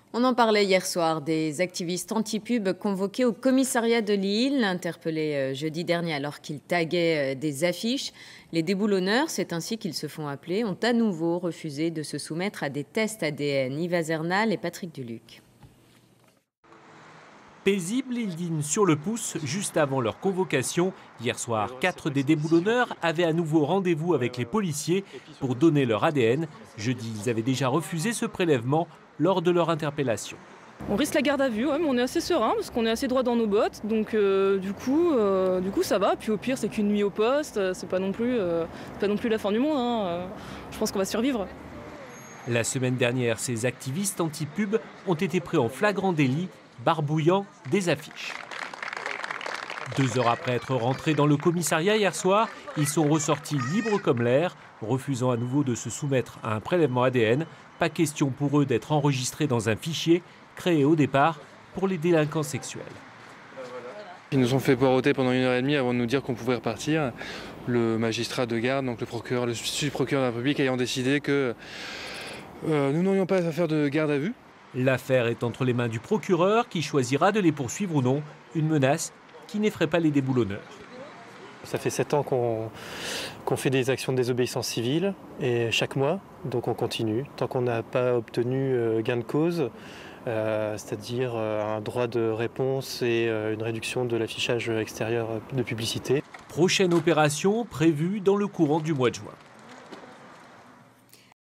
On en parlait hier soir, des activistes anti-pub convoqués au commissariat de Lille, interpellés jeudi dernier alors qu'ils taguaient des affiches. Les déboulonneurs, c'est ainsi qu'ils se font appeler, ont à nouveau refusé de se soumettre à des tests ADN. Yves Zernal et Patrick Duluc. Paisibles, ils dînent sur le pouce juste avant leur convocation. Hier soir, 4 des déboulonneurs avaient à nouveau rendez-vous avec les policiers pour donner leur ADN. Jeudi, ils avaient déjà refusé ce prélèvement lors de leur interpellation. On risque la garde à vue, ouais, mais on est assez serein parce qu'on est assez droit dans nos bottes, donc du coup ça va. Puis au pire c'est qu'une nuit au poste, c'est pas non plus la fin du monde, hein. Je pense qu'on va survivre. La semaine dernière, ces activistes anti-pub ont été pris en flagrant délit, barbouillant des affiches. 2 heures après être rentrés dans le commissariat hier soir, ils sont ressortis libres comme l'air, refusant à nouveau de se soumettre à un prélèvement ADN. Pas question pour eux d'être enregistrés dans un fichier créé au départ pour les délinquants sexuels. Ils nous ont fait poireauter pendant 1h30 avant de nous dire qu'on pouvait repartir. Le magistrat de garde, donc le subprocureur de la République, ayant décidé que nous n'aurions pas à faire de garde à vue. L'affaire est entre les mains du procureur qui choisira de les poursuivre ou non. Une menace qui n'effraie pas les déboulonneurs. Ça fait 7 ans qu'on fait des actions de désobéissance civile, et chaque mois, donc on continue. Tant qu'on n'a pas obtenu gain de cause, c'est-à-dire un droit de réponse et une réduction de l'affichage extérieur de publicité. Prochaine opération prévue dans le courant du mois de juin.